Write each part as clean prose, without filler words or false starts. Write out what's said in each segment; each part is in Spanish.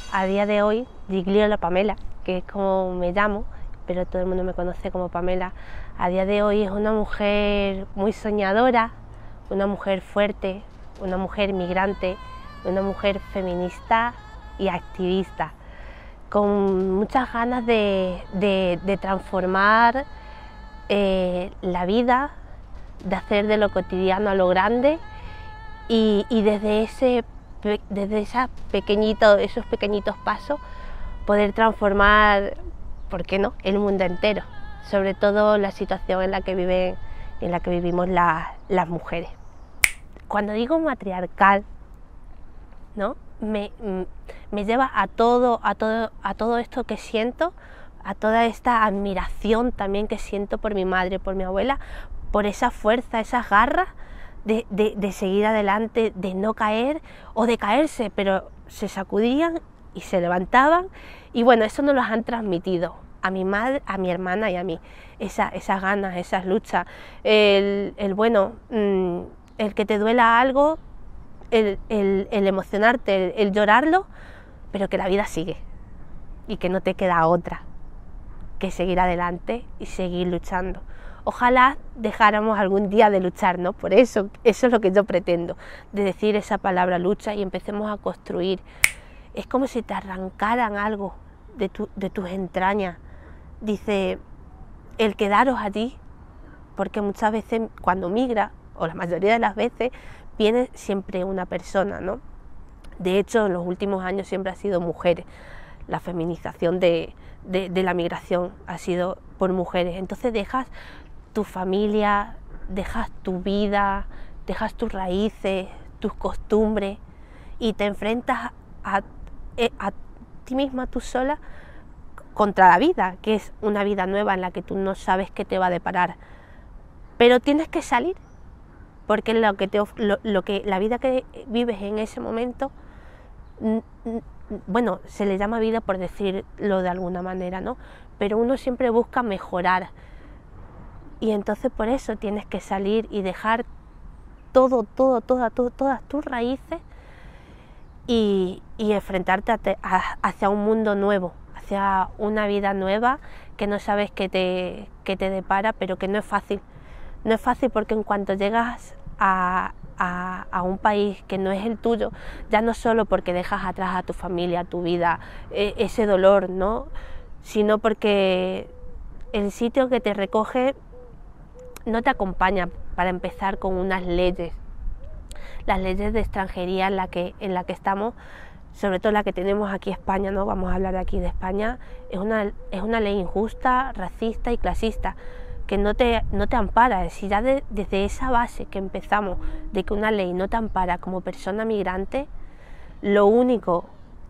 a día de hoy, Gigliola Pamela, que es como me llamo, pero todo el mundo me conoce como Pamela, a día de hoy es una mujer muy soñadora, una mujer fuerte, una mujer migrante, una mujer feminista y activista, con muchas ganas de transformar la vida, de hacer de lo cotidiano a lo grande y desde esos pequeñitos pasos poder transformar, ¿por qué no?, el mundo entero, sobre todo la situación en la que vivimos las mujeres. Cuando digo matriarcal, ¿no?, me lleva a todo esto que siento, a toda esta admiración también que siento por mi madre, por mi abuela, por esa fuerza, esas garras de seguir adelante, de no caer o de caerse, pero se sacudían y se levantaban, y bueno, eso nos lo han transmitido a mi madre, a mi hermana y a mí, esas ganas, esas luchas, el que te duela algo, el emocionarte, el llorarlo, pero que la vida sigue y que no te queda otra que seguir adelante y seguir luchando. Ojalá dejáramos algún día de luchar, ¿no? Por eso es lo que yo pretendo, de decir esa palabra lucha y empecemos a construir. Es como si te arrancaran algo de tus entrañas. Dice, el quedaros allí, porque muchas veces cuando migra, o la mayoría de las veces, viene siempre una persona, ¿no? De hecho, en los últimos años siempre ha sido mujeres. La feminización de la migración ha sido por mujeres. Entonces dejas tu familia, dejas tu vida, dejas tus raíces, tus costumbres y te enfrentas a ti misma, tú sola, contra la vida, que es una vida nueva en la que tú no sabes qué te va a deparar. Pero tienes que salir, porque la vida que vives en ese momento, bueno, se le llama vida por decirlo de alguna manera, ¿no? Pero uno siempre busca mejorar. Y entonces por eso tienes que salir y dejar todas tus raíces y enfrentarte hacia un mundo nuevo, hacia una vida nueva que no sabes qué te depara, pero que no es fácil. No es fácil porque en cuanto llegas a un país que no es el tuyo, ya no solo porque dejas atrás a tu familia, a tu vida, ese dolor, ¿no?, sino porque el sitio que te recoge no te acompaña, para empezar, con unas leyes. Las leyes de extranjería en la que estamos, sobre todo la que tenemos aquí en España, ¿no? Vamos a hablar aquí de España, es una ley injusta, racista y clasista, que no te ampara. Si ya desde esa base que empezamos, de que una ley no te ampara como persona migrante, lo único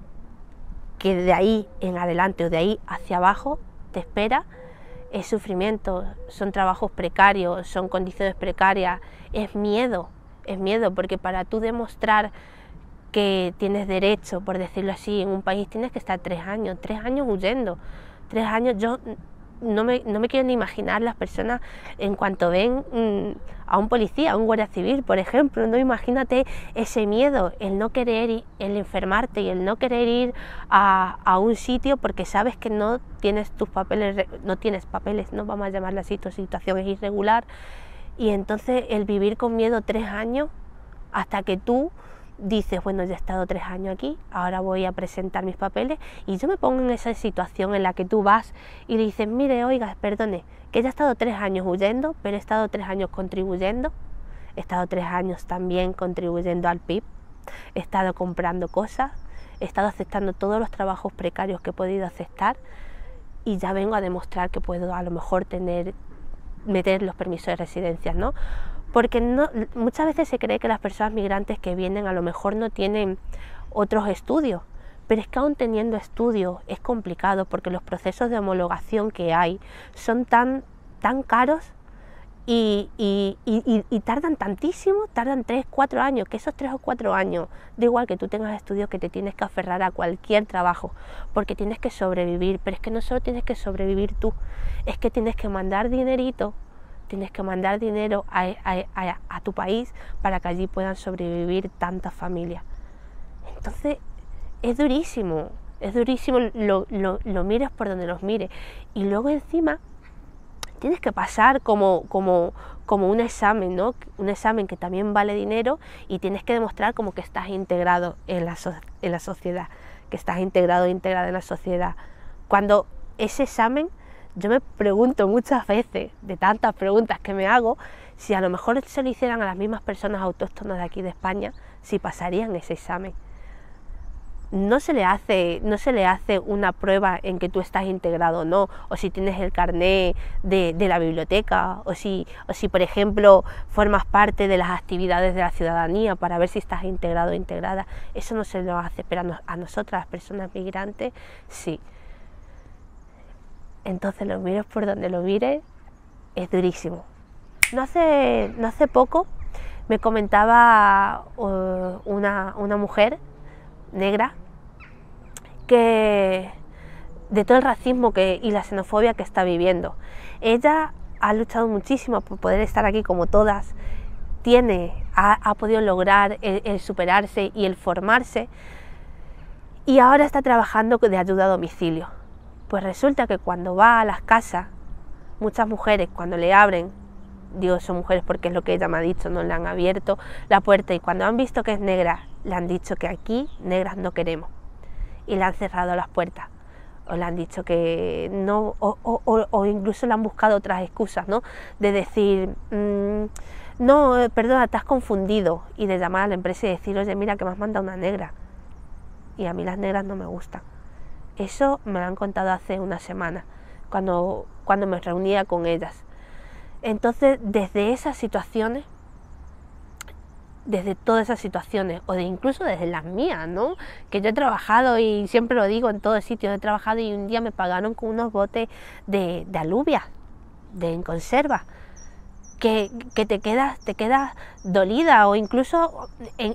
que de ahí en adelante o de ahí hacia abajo te espera es sufrimiento, son trabajos precarios, son condiciones precarias, es miedo, porque para tú demostrar que tienes derecho, por decirlo así, en un país tienes que estar 3 años huyendo, 3 años. Yo no me quiero ni imaginar las personas en cuanto ven a un policía, a un guardia civil, por ejemplo, no, imagínate ese miedo, el no querer ir, el enfermarte y el no querer ir a un sitio porque sabes que no tienes tus papeles, no vamos a llamarla así, tu situación es irregular, y entonces el vivir con miedo 3 años hasta que tú dices, bueno, ya he estado 3 años aquí, ahora voy a presentar mis papeles, y yo me pongo en esa situación en la que tú vas y le dices, mire, oiga, perdone, que ya he estado 3 años huyendo, pero he estado 3 años contribuyendo, he estado 3 años también contribuyendo al PIB, he estado comprando cosas, he estado aceptando todos los trabajos precarios que he podido aceptar, y ya vengo a demostrar que puedo a lo mejor meter los permisos de residencia, ¿no? Porque muchas veces se cree que las personas migrantes que vienen a lo mejor no tienen otros estudios, pero es que aún teniendo estudios es complicado porque los procesos de homologación que hay son tan caros y tardan tantísimo, tardan 3, 4 años, que esos 3 o 4 años, da igual que tú tengas estudios, que te tienes que aferrar a cualquier trabajo, porque tienes que sobrevivir, pero es que no solo tienes que sobrevivir tú, es que tienes que mandar dinerito, tienes que mandar dinero a tu país para que allí puedan sobrevivir tantas familias. Entonces es durísimo, Es durísimo, lo mires por donde los mires. Y luego encima tienes que pasar como un examen, ¿no? Un examen que también vale dinero, y tienes que demostrar como que estás integrado en la sociedad, que estás integrado o integrada en la sociedad. Cuando ese examen, yo me pregunto muchas veces, de tantas preguntas que me hago, si a lo mejor se lo hicieran a las mismas personas autóctonas de aquí de España, si pasarían ese examen. No se le hace una prueba en que tú estás integrado o no, o si tienes el carné de la biblioteca, o si por ejemplo formas parte de las actividades de la ciudadanía para ver si estás integrado o integrada. Eso no se lo hace, pero a nosotras, las personas migrantes, sí. Entonces, lo mires por donde lo mires, es durísimo. No hace poco me comentaba una mujer negra que de todo el racismo y la xenofobia que está viviendo. Ella ha luchado muchísimo por poder estar aquí como todas, ha podido lograr el superarse y el formarse, y ahora está trabajando de ayuda a domicilio. Pues resulta que cuando va a las casas, muchas mujeres cuando le abren, digo son mujeres porque es lo que ella me ha dicho, no le han abierto la puerta, y cuando han visto que es negra, le han dicho que aquí negras no queremos, y le han cerrado las puertas, o le han dicho que no, o incluso le han buscado otras excusas, ¿no? De decir, no, perdona, te has confundido, y de llamar a la empresa y decir, oye, mira que me has mandado una negra, y a mí las negras no me gustan. Eso me lo han contado hace una semana, cuando me reunía con ellas. Entonces, desde esas situaciones, desde todas esas situaciones, o incluso desde las mías, ¿no? Que yo he trabajado, y siempre lo digo en todo sitio, he trabajado, y un día me pagaron con unos botes de alubias, en conserva, que te quedas dolida, o incluso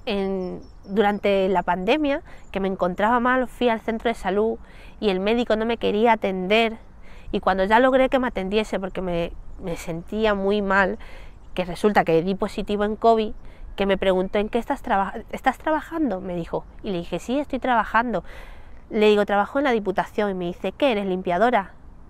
durante la pandemia, que me encontraba mal, fui al centro de salud y el médico no me quería atender, y cuando ya logré que me atendiese porque me sentía muy mal, que resulta que di positivo en COVID, que me preguntó, ¿en qué estás trabajando? Me dijo, y le dije, sí, estoy trabajando. Le digo, trabajo en la Diputación, y me dice, ¿qué eres, limpiadora?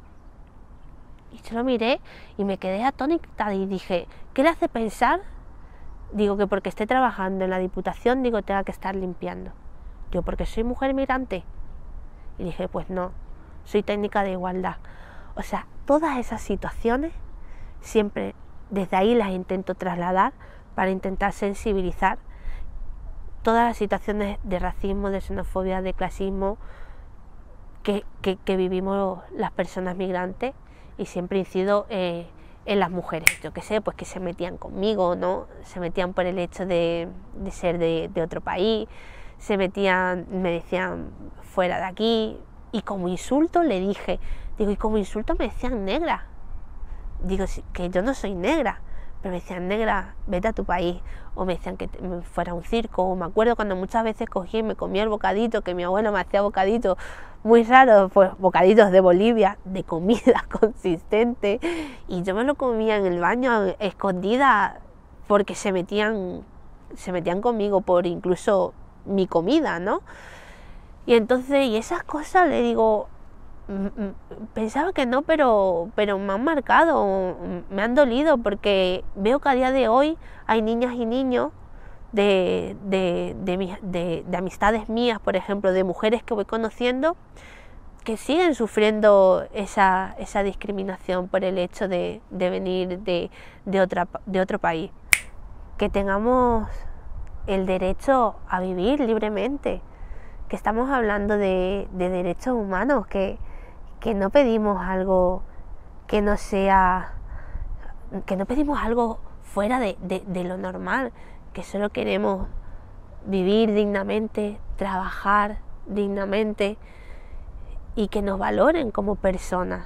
Y yo lo miré y me quedé atónita y dije, ¿qué le hace pensar? Digo, que porque esté trabajando en la Diputación, digo, tenga que estar limpiando. Digo, porque soy mujer migrante. Y dije, pues no, soy técnica de igualdad. O sea, todas esas situaciones siempre desde ahí las intento trasladar para intentar sensibilizar todas las situaciones de racismo, de xenofobia, de clasismo que vivimos las personas migrantes, y siempre incido en las mujeres, yo qué sé, pues que se metían conmigo, ¿no? Se metían por el hecho de ser de otro país, me decían fuera de aquí, y como insulto le dije, digo, y como insulto me decían negra, digo, que yo no soy negra, pero me decían, negra, vete a tu país, o me decían que me fuera a un circo, o me acuerdo cuando muchas veces cogí y me comía el bocadito, que mi abuelo me hacía bocaditos muy raros, pues bocaditos de Bolivia, de comida consistente, y yo me lo comía en el baño escondida, porque se metían conmigo por incluso mi comida, ¿no? Y entonces, y esas cosas, le digo, pensaba que no, pero me han marcado, me han dolido, porque veo que a día de hoy hay niñas y niños de amistades mías, por ejemplo, de mujeres que voy conociendo, que siguen sufriendo esa discriminación por el hecho de venir de otro país. Que tengamos el derecho a vivir libremente, que estamos hablando de derechos humanos, que no pedimos algo que no pedimos algo fuera de lo normal, que solo queremos vivir dignamente, trabajar dignamente, y que nos valoren como personas.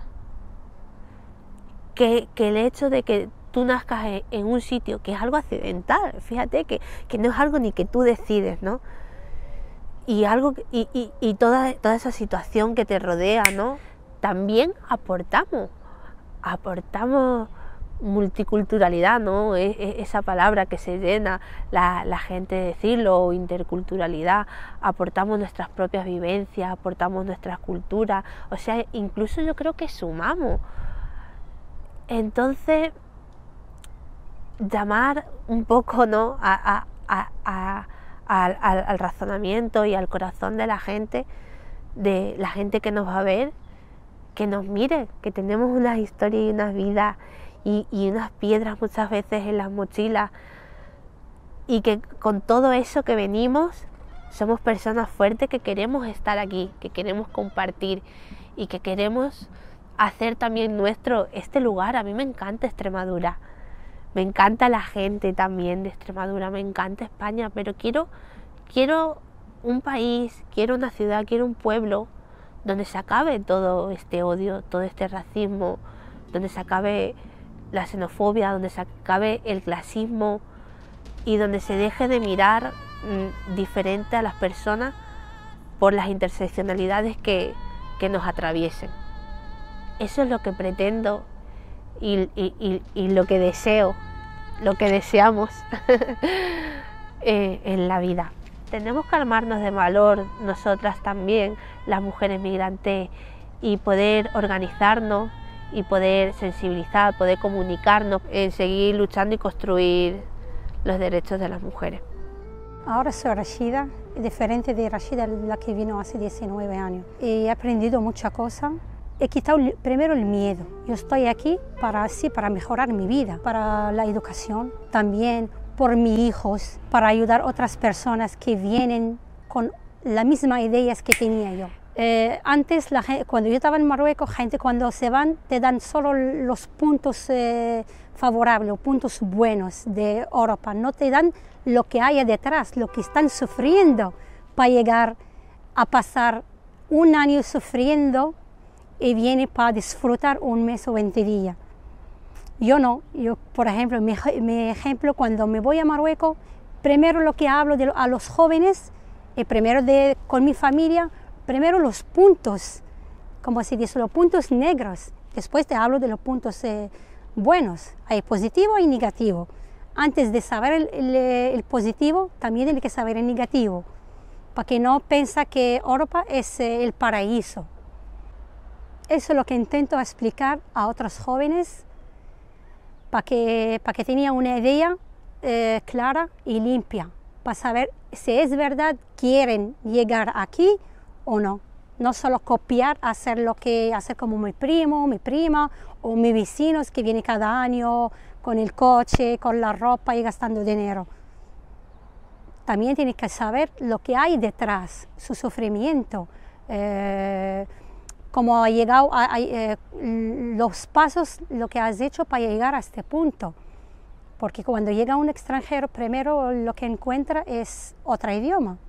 Que el hecho de que tú nazcas en un sitio que es algo accidental, fíjate que no es algo ni que tú decides, ¿no? Y toda esa situación que te rodea, ¿no? También aportamos multiculturalidad, ¿no? Esa palabra que se llena la gente de decirlo, interculturalidad, aportamos nuestras propias vivencias, aportamos nuestras culturas, o sea, incluso yo creo que sumamos. Entonces, llamar un poco, ¿no?, al razonamiento y al corazón de la gente que nos va a ver, que nos mire, que tenemos unas historias y unas vidas y unas piedras muchas veces en las mochilas, y que con todo eso que venimos somos personas fuertes que queremos estar aquí, que queremos compartir y que queremos hacer también nuestro este lugar. A mí me encanta Extremadura, me encanta la gente también de Extremadura, me encanta España, pero quiero un país, quiero una ciudad, quiero un pueblo donde se acabe todo este odio, todo este racismo, donde se acabe la xenofobia, donde se acabe el clasismo y donde se deje de mirar diferente a las personas por las interseccionalidades que nos atraviesen. Eso es lo que pretendo y lo que deseo, lo que deseamos en la vida. Tenemos que armarnos de valor nosotras también, las mujeres migrantes, y poder organizarnos y poder sensibilizar, poder comunicarnos, seguir luchando y construir los derechos de las mujeres. Ahora soy Rashida, diferente de Rashida, la que vino hace 19 años. He aprendido muchas cosas. He quitado primero el miedo. Yo estoy aquí para mejorar mi vida, para la educación, también por mis hijos, para ayudar a otras personas que vienen con las mismas ideas que tenía yo. Antes, cuando yo estaba en Marruecos, gente cuando se van te dan solo los puntos favorables, los puntos buenos de Europa, no te dan lo que hay detrás, lo que están sufriendo para llegar a pasar un año sufriendo y viene para disfrutar un mes o 20 días. Yo no, yo por ejemplo, mi ejemplo, cuando me voy a Marruecos, primero lo que hablo a los jóvenes, primero con mi familia, primero los puntos, como se dice, los puntos negros, después te hablo de los puntos buenos, hay positivo y negativo. Antes de saber el positivo, también hay que saber el negativo, para que no piensa que Europa es el paraíso. Eso es lo que intento explicar a otros jóvenes, para que tengan una idea clara y limpia, para saber si es verdad quieren llegar aquí o no. No solo copiar, hacer como mi primo, mi prima o mis vecinos que vienen cada año con el coche, con la ropa y gastando dinero. También tienes que saber lo que hay detrás, su sufrimiento, cómo ha llegado, los pasos, lo que has hecho para llegar a este punto. Porque cuando llega un extranjero, primero lo que encuentra es otro idioma.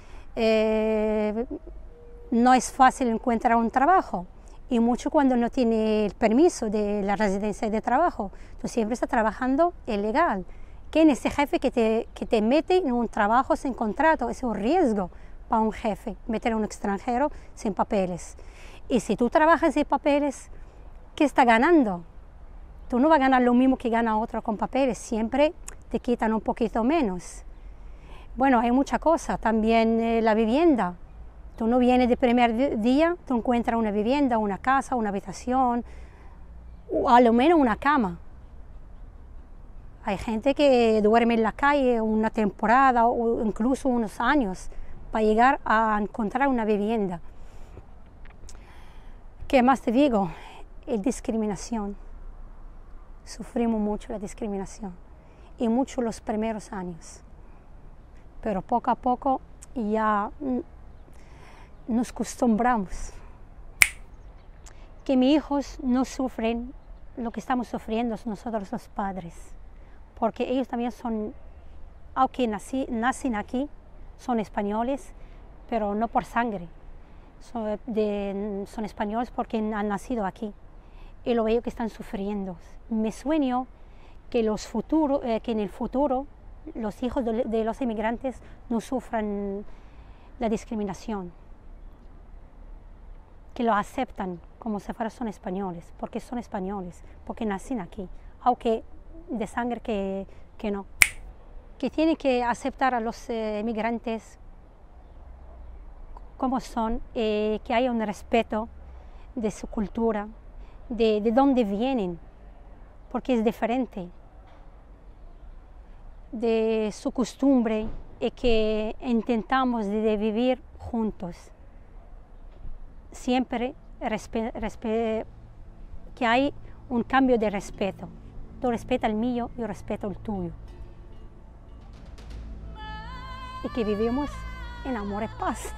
No es fácil encontrar un trabajo, y mucho cuando no tiene el permiso de la residencia de trabajo. Tú siempre estás trabajando ilegal. ¿Quién es ese jefe que te mete en un trabajo sin contrato? Es un riesgo para un jefe, meter a un extranjero sin papeles. Y si tú trabajas sin papeles, ¿qué está ganando? Tú no vas a ganar lo mismo que gana otro con papeles, siempre te quitan un poquito menos. Bueno, hay muchas cosas, también la vivienda. Tú no vienes de primer día, tú encuentras una vivienda, una casa, una habitación, o a lo menos una cama. Hay gente que duerme en la calle una temporada o incluso unos años para llegar a encontrar una vivienda. ¿Qué más te digo? Discriminación. Sufrimos mucho la discriminación y mucho los primeros años. Pero poco a poco ya nos acostumbramos. Que mis hijos no sufren lo que estamos sufriendo nosotros los padres. Porque ellos también son, aunque nacen aquí, son españoles, pero no por sangre. Son españoles porque han nacido aquí. Y lo veo que están sufriendo. Me sueño que en el futuro los hijos de los inmigrantes no sufran la discriminación. Que lo aceptan como si fueran son españoles, porque nacen aquí. aunque de sangre que no. Que tiene que aceptar a los migrantes como son, que haya un respeto de su cultura, de dónde vienen, porque es diferente, de su costumbre, y que intentamos de vivir juntos. Siempre que hay un cambio de respeto. Tú respetas el mío, yo respeto el tuyo. Y que vivimos en amor y paz.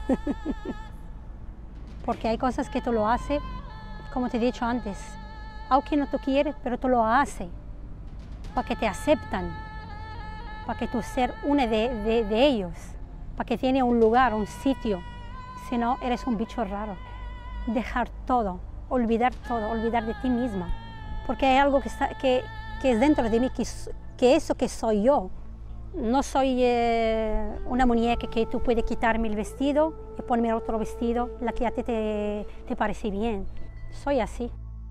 Porque hay cosas que tú lo haces, como te he dicho antes, aunque no tú quieres, pero tú lo haces, para que te aceptan, para que tú seas una de ellos, para que tiene un lugar, un sitio, si no eres un bicho raro. Dejar todo, olvidar de ti misma, porque hay algo que es dentro de mí, que eso que soy yo. No soy una muñeca que tú puedes quitarme el vestido y ponerme otro vestido, la que a ti te parece bien. Soy así.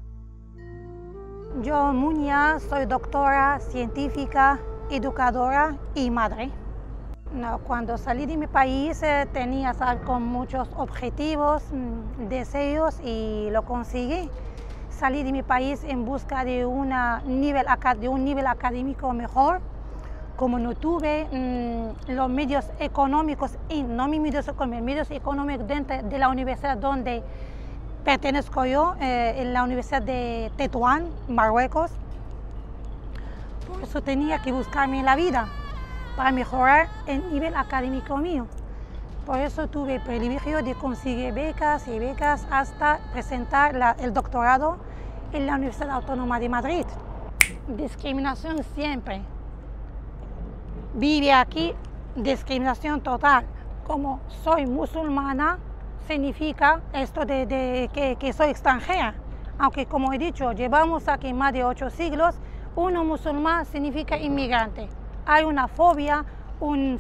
Yo, Muña, soy doctora, científica, educadora y madre. Cuando salí de mi país tenía con muchos objetivos, deseos y lo conseguí. Salí de mi país en busca de un nivel académico mejor. Como no tuve los medios económicos, y no mis medios económicos dentro de la universidad donde pertenezco yo, en la Universidad de Tetuán, Marruecos, por eso tenía que buscarme la vida para mejorar el nivel académico mío. Por eso tuve el privilegio de conseguir becas y becas hasta presentar el doctorado en la Universidad Autónoma de Madrid. Discriminación siempre. Vive aquí discriminación total. Como soy musulmana, significa esto de que soy extranjera. Aunque, como he dicho, llevamos aquí más de 8 siglos, uno musulmán significa inmigrante. Hay una fobia, un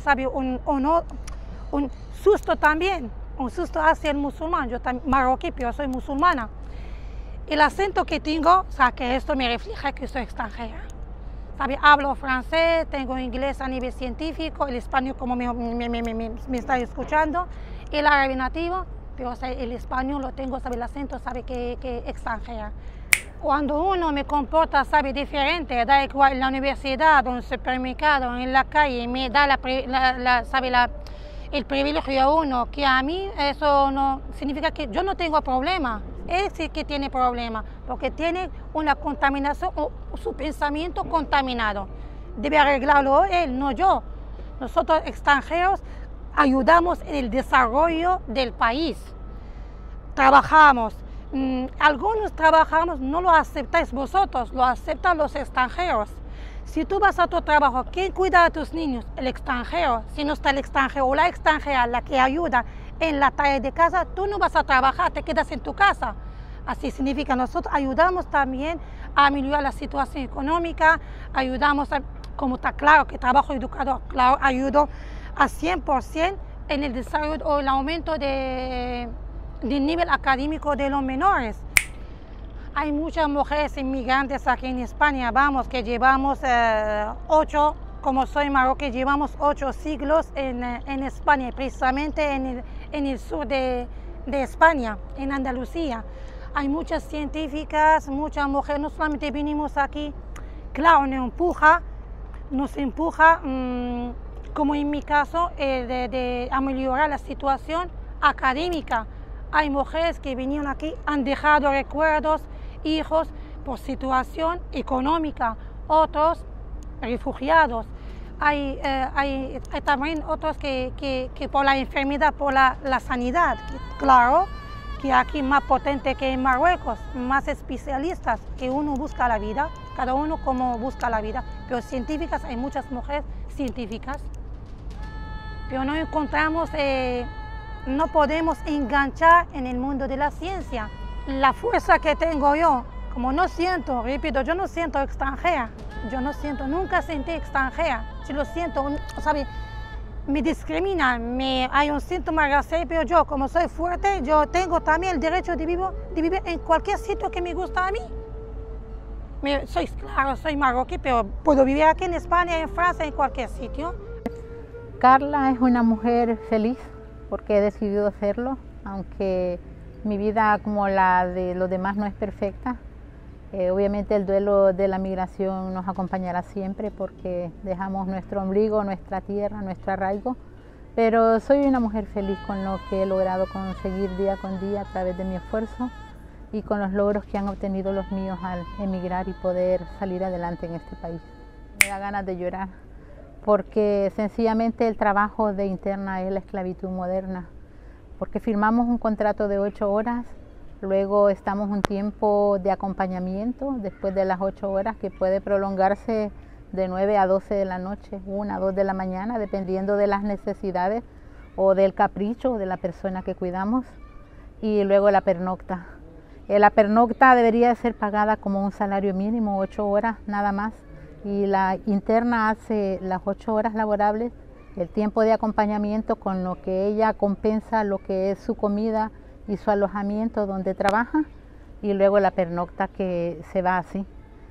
susto también, un susto hacia el musulmán. Yo también marroquí, pero soy musulmana. El acento que tengo, o sea, que esto me refleja que soy extranjera. Hablo francés, tengo inglés a nivel científico, el español como me está escuchando, el árabe nativo, pero el español lo tengo, el acento, que extranjera. Cuando uno me comporta, diferente, da igual en la universidad, en el supermercado, en la calle, me da el privilegio a uno que a mí, eso no significa que yo no tengo problema. Él sí que tiene problemas, porque tiene una contaminación o su pensamiento contaminado. Debe arreglarlo él, no yo. Nosotros extranjeros ayudamos en el desarrollo del país. Trabajamos. Algunos trabajamos, no lo aceptáis vosotros, lo aceptan los extranjeros. Si tú vas a tu trabajo, ¿quién cuida a tus niños? El extranjero. Si no está el extranjero o la extranjera, la que ayuda en la tarea de casa, tú no vas a trabajar, te quedas en tu casa. Así significa, nosotros ayudamos también a mejorar la situación económica, ayudamos, como está claro que trabajo educador, claro, ayudo a 100% en el desarrollo o el aumento del nivel académico de los menores. Hay muchas mujeres inmigrantes aquí en España, que llevamos 8, como soy marroquí, llevamos 8 siglos en España, precisamente en el sur de España, en Andalucía. Hay muchas científicas, muchas mujeres, no solamente vinimos aquí, claro, nos empuja, como en mi caso, a mejorar la situación académica. Hay mujeres que vinieron aquí, han dejado recuerdos, hijos, por situación económica, otros refugiados. Hay también otros que por la enfermedad, por la sanidad. Claro que aquí más potente que en Marruecos, más especialistas, que uno busca la vida, cada uno como busca la vida. Pero científicas, hay muchas mujeres científicas, pero no encontramos, no podemos enganchar en el mundo de la ciencia. La fuerza que tengo yo, como no siento, repito, yo no siento extranjera, nunca sentí extranjera, yo lo siento, ¿sabe? Me discriminan, hay un síntoma racial, pero yo, como soy fuerte, yo tengo también el derecho de vivir en cualquier sitio que me gusta a mí. soy marroquí, pero puedo vivir aquí en España, en Francia, en cualquier sitio. Carla es una mujer feliz porque he decidido hacerlo, aunque mi vida como la de los demás no es perfecta. Obviamente el duelo de la migración nos acompañará siempre porque dejamos nuestro ombligo, nuestra tierra, nuestro arraigo, pero soy una mujer feliz con lo que he logrado conseguir día con día a través de mi esfuerzo y con los logros que han obtenido los míos al emigrar y poder salir adelante en este país. Me da ganas de llorar porque sencillamente el trabajo de interna es la esclavitud moderna, porque firmamos un contrato de 8 horas, luego estamos un tiempo de acompañamiento después de las 8 horas que puede prolongarse de 9 a 12 de la noche, 1 a 2 de la mañana, dependiendo de las necesidades o del capricho de la persona que cuidamos, y luego la pernocta. La pernocta debería ser pagada como un salario mínimo, 8 horas nada más, y la interna hace las 8 horas laborables, el tiempo de acompañamiento con lo que ella compensa lo que es su comida y su alojamiento donde trabaja, y luego la pernocta que se va así.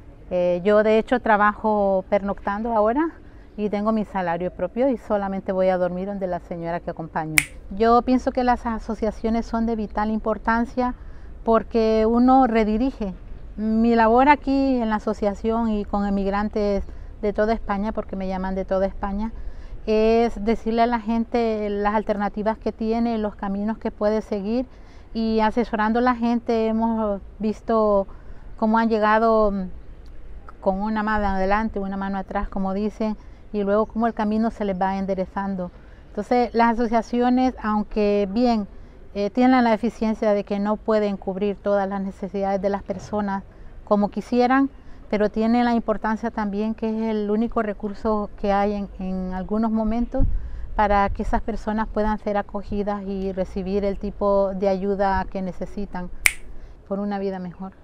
Yo de hecho trabajo pernoctando ahora y tengo mi salario propio y solamente voy a dormir donde la señora que acompaño. Yo pienso que las asociaciones son de vital importancia porque uno redirige. Mi labor aquí en la asociación y con emigrantes de toda España, porque me llaman de toda España, es decirle a la gente las alternativas que tiene, los caminos que puede seguir, y asesorando a la gente hemos visto cómo han llegado con una mano adelante, una mano atrás, como dicen, y luego cómo el camino se les va enderezando. Entonces las asociaciones, aunque bien tienen la eficiencia de que no pueden cubrir todas las necesidades de las personas como quisieran, pero tienen la importancia también que es el único recurso que hay en algunos momentos para que esas personas puedan ser acogidas y recibir el tipo de ayuda que necesitan por una vida mejor,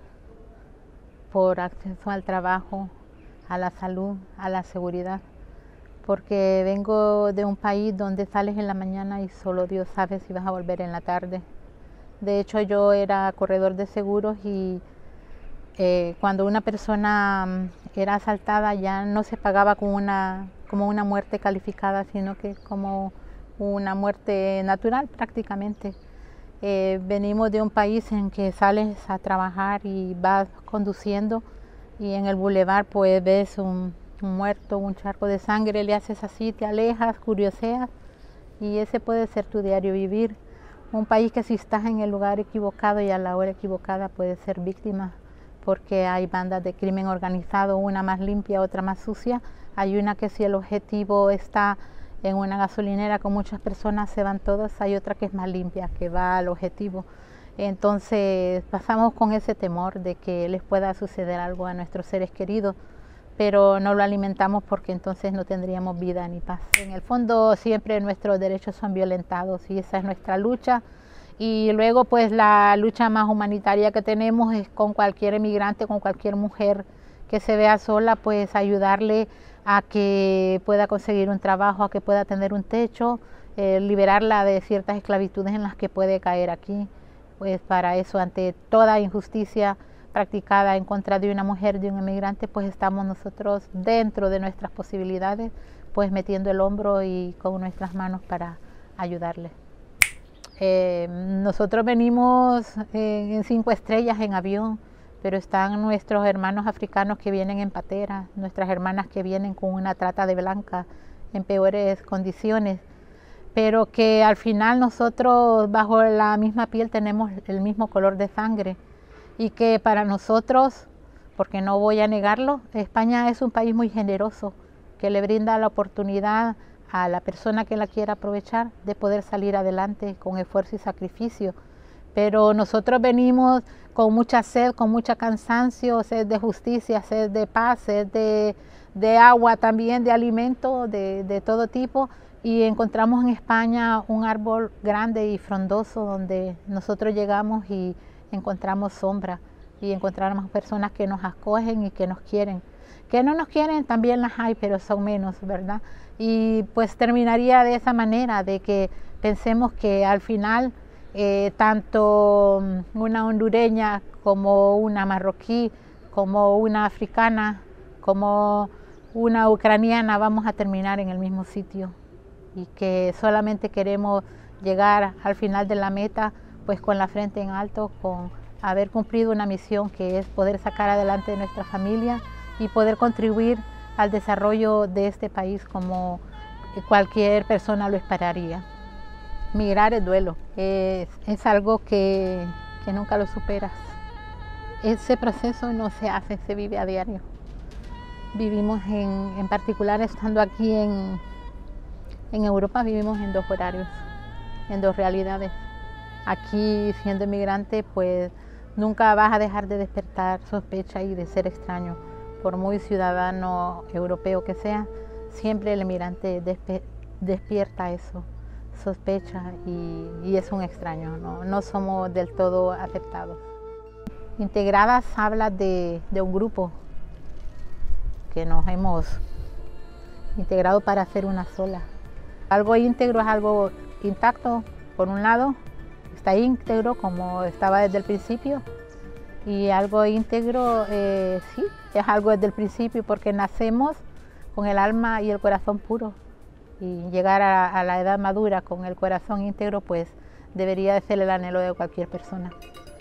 por acceso al trabajo, a la salud, a la seguridad, porque vengo de un país donde sales en la mañana y solo Dios sabe si vas a volver en la tarde. De hecho, yo era corredor de seguros y cuando una persona era asaltada ya no se pagaba como una muerte calificada, sino que como una muerte natural prácticamente. Venimos de un país en que sales a trabajar y vas conduciendo y en el bulevar pues ves un muerto, un charco de sangre, le haces así, te alejas, curioseas, y ese puede ser tu diario vivir. Un país que si estás en el lugar equivocado y a la hora equivocada puedes ser víctima, porque hay bandas de crimen organizado, una más limpia, otra más sucia. Hay una que si el objetivo está en una gasolinera con muchas personas se van todas, hay otra que es más limpia, que va al objetivo. Entonces pasamos con ese temor de que les pueda suceder algo a nuestros seres queridos, pero no lo alimentamos porque entonces no tendríamos vida ni paz. En el fondo siempre nuestros derechos son violentados y esa es nuestra lucha. Y luego pues la lucha más humanitaria que tenemos es con cualquier emigrante, con cualquier mujer que se vea sola, pues ayudarle a que pueda conseguir un trabajo, a que pueda tener un techo, liberarla de ciertas esclavitudes en las que puede caer aquí. Pues para eso, ante toda injusticia practicada en contra de una mujer, de un emigrante, pues estamos nosotros dentro de nuestras posibilidades, pues metiendo el hombro y con nuestras manos para ayudarle. Nosotros venimos en 5 estrellas en avión, pero están nuestros hermanos africanos que vienen en pateras, nuestras hermanas que vienen con una trata de blanca en peores condiciones, pero que al final nosotros bajo la misma piel tenemos el mismo color de sangre y que para nosotros, porque no voy a negarlo, España es un país muy generoso que le brinda la oportunidad a la persona que la quiera aprovechar de poder salir adelante con esfuerzo y sacrificio. Pero nosotros venimos con mucha sed, con mucho cansancio, sed de justicia, sed de paz, sed de agua también, de alimento, de todo tipo, y encontramos en España un árbol grande y frondoso donde nosotros llegamos y encontramos sombra y encontramos personas que nos acogen y que nos quieren. Que no nos quieren también las hay, pero son menos, ¿verdad? Y pues terminaría de esa manera, de que pensemos que al final tanto una hondureña como una marroquí, como una africana, como una ucraniana, vamos a terminar en el mismo sitio y que solamente queremos llegar al final de la meta pues con la frente en alto, con haber cumplido una misión que es poder sacar adelante nuestra familia y poder contribuir al desarrollo de este país como cualquier persona lo esperaría. Migrar es duelo, es algo que nunca lo superas. Ese proceso no se hace, se vive a diario. Vivimos en particular, estando aquí en Europa, vivimos en 2 horarios, en 2 realidades. Aquí, siendo inmigrante, pues nunca vas a dejar de despertar sospecha y de ser extraño. Por muy ciudadano europeo que sea, siempre el inmigrante despierta eso, sospecha y es un extraño, no somos del todo aceptados. Integradas habla de un grupo que nos hemos integrado para hacer una sola. Algo íntegro es algo intacto, por un lado, está íntegro como estaba desde el principio, y algo íntegro sí, es algo desde el principio porque nacemos con el alma y el corazón puro, y llegar a la edad madura con el corazón íntegro pues debería de ser el anhelo de cualquier persona.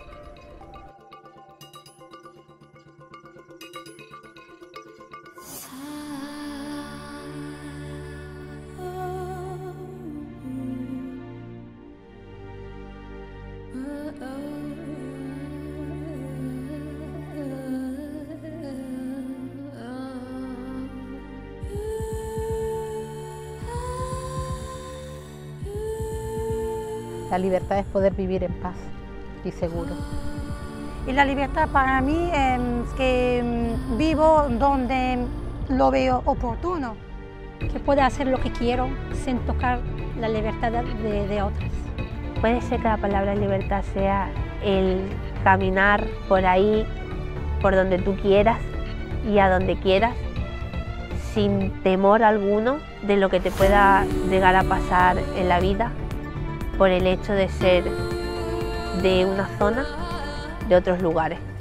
La libertad es poder vivir en paz y seguro. Y la libertad para mí es que vivo donde lo veo oportuno. Que pueda hacer lo que quiero sin tocar la libertad de otros. Puede ser que la palabra libertad sea el caminar por ahí, por donde tú quieras y a donde quieras, sin temor alguno de lo que te pueda llegar a pasar en la vida, por el hecho de ser de una zona, de otros lugares.